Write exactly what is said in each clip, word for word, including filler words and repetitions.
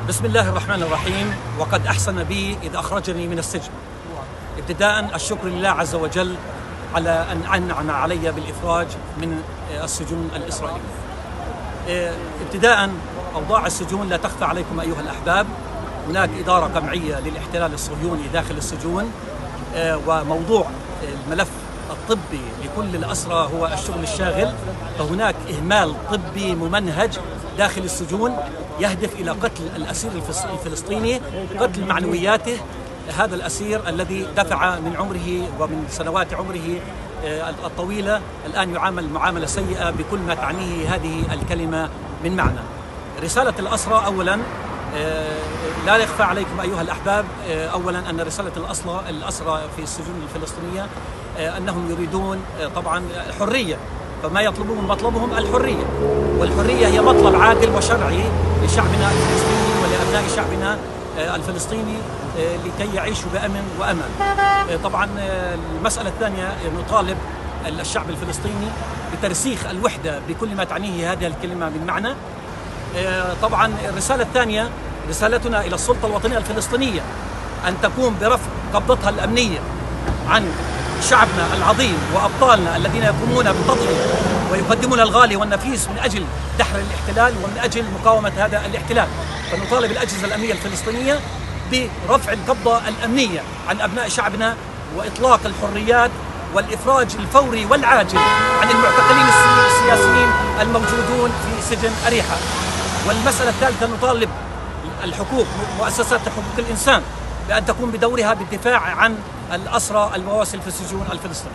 بسم الله الرحمن الرحيم. وقد أحسن بي إذ أخرجني من السجن. ابتداء الشكر لله عز وجل على أن أنعم علي بالإخراج من السجون الإسرائيلية. ابتداء أوضاع السجون لا تخفى عليكم أيها الأحباب، هناك إدارة قمعية للاحتلال الصهيوني داخل السجون، وموضوع الملف الطبي لكل الأسرى هو الشغل الشاغل، فهناك إهمال طبي ممنهج داخل السجون يهدف إلى قتل الأسير الفلسطيني، قتل معنوياته. هذا الأسير الذي دفع من عمره ومن سنوات عمره الطويلة الآن يعامل معاملة سيئة بكل ما تعنيه هذه الكلمة من معنى. رسالة الأسرى أولا لا يخفى عليكم أيها الأحباب، أولا أن رسالة الأسرى الأسرى في السجون الفلسطينية أنهم يريدون طبعا حرية، فما يطلبون مطلبهم الحرية، والحرية هي مطلب عادل وشرعي لشعبنا الفلسطيني ولأبناء شعبنا الفلسطيني لكي يعيشوا بأمن وأمان. طبعا المسألة الثانية نطالب الشعب الفلسطيني بترسيخ الوحدة بكل ما تعنيه هذه الكلمة من معنى. طبعا الرسالة الثانية رسالتنا إلى السلطة الوطنية الفلسطينية أن تقوم برفع قبضتها الأمنية عن شعبنا العظيم وأبطالنا الذين يقومون بالتضحية ويقدمون الغالي والنفيس من أجل دحر الاحتلال ومن أجل مقاومة هذا الاحتلال. فنطالب الأجهزة الأمنية الفلسطينية برفع القبضة الأمنية عن أبناء شعبنا وإطلاق الحريات والإفراج الفوري والعاجل عن المعتقلين السياسيين الموجودون في سجن أريحة. والمسألة الثالثة نطالب الحقوق مؤسسات حقوق الإنسان بأن تقوم بدورها بالدفاع عن الأسرى المواسل في السجون الفلسطينية.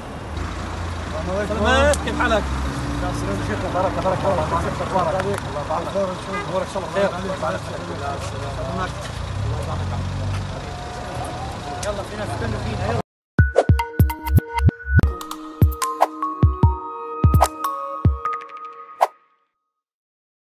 كيف حالك؟ بارك بارك الله بارك عليك. الله تعالى خير ان شاء الله. خير. يلا فينا فينا